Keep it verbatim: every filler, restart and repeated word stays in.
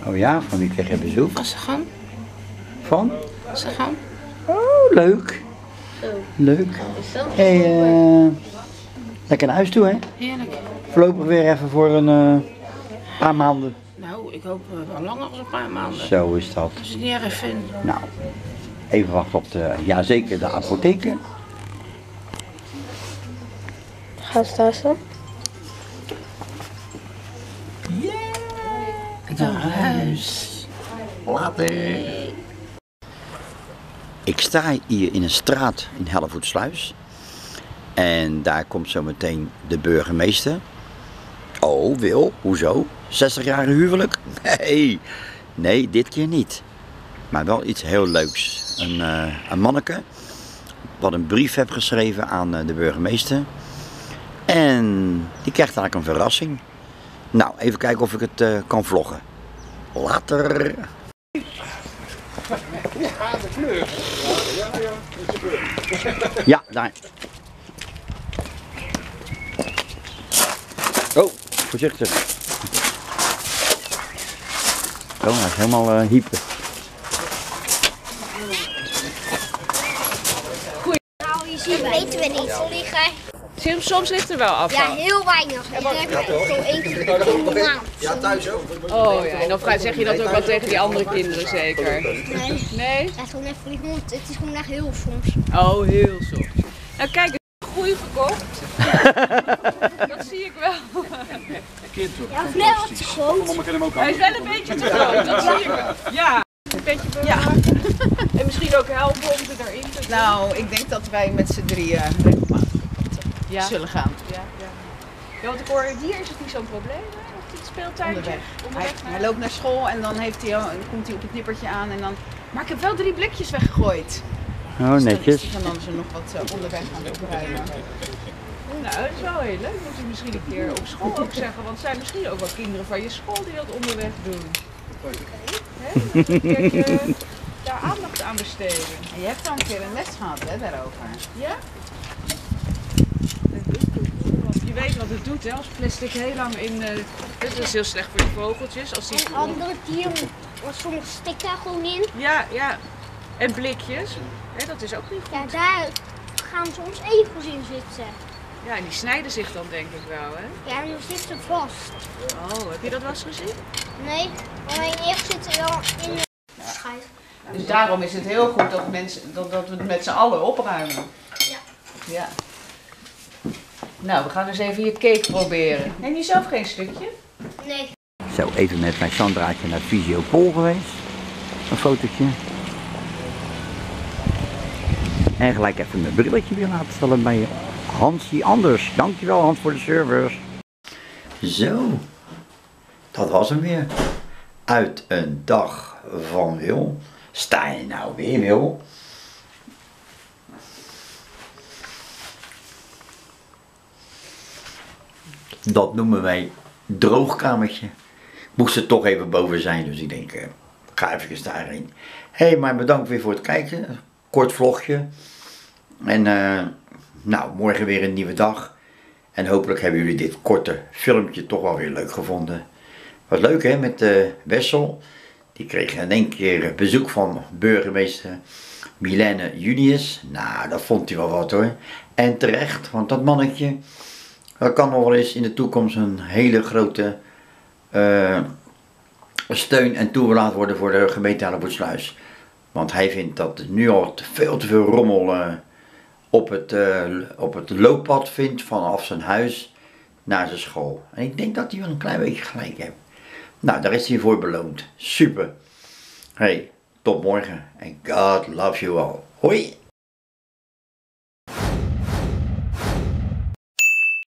Oh ja, van wie kreeg je bezoek? Van Sagan. Van? Sagan. Oh, leuk. Zo. Leuk. Is dat? Hé, hey, uh, lekker naar huis toe, hè? Heerlijk. Voorlopig weer even voor een uh, paar maanden. Nou, ik hoop uh, wel langer dan een paar maanden. Zo is dat. Als je het niet erg vindt. Nou, even wachten op de, ja zeker, de apotheker. Gaan ze thuis dan? Yeah! Naar huis. Later. Ik sta hier in een straat in Hellevoetsluis. En daar komt zo meteen de burgemeester. Oh, Wil, hoezo? zestig jaar huwelijk? Nee, nee, dit keer niet. Maar wel iets heel leuks. Een, uh, een manneke wat een brief heeft geschreven aan uh, de burgemeester. En die krijgt eigenlijk een verrassing. Nou, even kijken of ik het uh, kan vloggen. Later. Ja, daar. Oh, voorzichtig. Oh, hij is helemaal uh, hyper. Nou, je ziet, weten we niet. Liggen. Soms, soms ligt er wel af. Ja, heel weinig. Ik heb zo één keer in de maand. Ja, thuis ook. Oh ja, en dan zeg je dat ook wel tegen die andere kinderen zeker? Nee. Nee? Het is gewoon even voor die hond. Het is gewoon echt heel soms. Oh, heel soms. Nou kijk, ik heb groei gekocht. Dat zie ik wel. Ja, of net wat te groot. Hij is wel een beetje te groot, dat zie ik wel. Ja. Een beetje voor ja. En misschien ook helpen om ze erin te doen. Nou, ik denk dat wij met z'n drieën regelmatig ja. zullen gaan. Ja, ja. Ja, want ik hoor, hier is het niet zo'n probleem, hè? Of dit speeltuintje. Onderweg. Onderweg Hij, naar... hij loopt naar school en dan heeft hij, komt hij op het nippertje aan en dan... Maar ik heb wel drie blikjes weggegooid. Oh, netjes. Dus dan is hij dan ze nog wat uh, onderweg aan het opruimen. Nou, dat is wel heel leuk. Moet je misschien een keer op school ook zeggen. Want er zijn misschien ook wel kinderen van je school die dat onderweg doen. Hè? Een keertje daar aandacht aan besteden. En je hebt al een keer een les gehad hè, daarover. Ja? Je weet wat het doet, hè? Als plastic heel lang in... Uh, dit is heel slecht voor de vogeltjes. Als die... En andere dieren, sommige stikken daar gewoon in. Ja, ja. En blikjes. Hè, dat is ook niet goed. Ja, daar gaan soms egels in zitten. Ja, en die snijden zich dan denk ik wel, hè? Ja, en dan zitten ze vast. Oh, heb je dat wel eens gezien? Nee, alleen egels zitten wel in de schijf. Dus daarom is het heel goed dat, mensen, dat, dat we het met z'n allen opruimen. Ja. Ja. Nou, we gaan eens even je cake proberen. Neem je zelf geen stukje? Nee. Zo, even met mijn Sandraatje naar Visiopol geweest. Een fotootje. En gelijk even mijn brilletje weer laten stellen bij Hansie Anders. Dankjewel Hans voor de service. Zo, dat was hem weer. Uit een dag van Wil. Sta je nou weer, Wil? Dat noemen wij droogkamertje. Moest er toch even boven zijn, dus ik denk, uh, ga even daarheen. Hé, hey, maar bedankt weer voor het kijken. Kort vlogje. En uh, nou, morgen weer een nieuwe dag. En hopelijk hebben jullie dit korte filmpje toch wel weer leuk gevonden. Wat leuk hè, met uh, Wessel. Die kreeg in één keer bezoek van burgemeester Milène Junius. Nou, dat vond hij wel wat hoor. En terecht, want dat mannetje, dat kan nog wel eens in de toekomst een hele grote uh, steun en toeverlaat worden voor de gemeente Hellevoetsluis. Want hij vindt dat er nu al te veel te veel rommel uh, op, het, uh, op het looppad vindt vanaf zijn huis naar zijn school. En ik denk dat hij wel een klein beetje gelijk heeft. Nou, daar is hij voor beloond. Super. Hey, tot morgen. En God love you all. Hoi.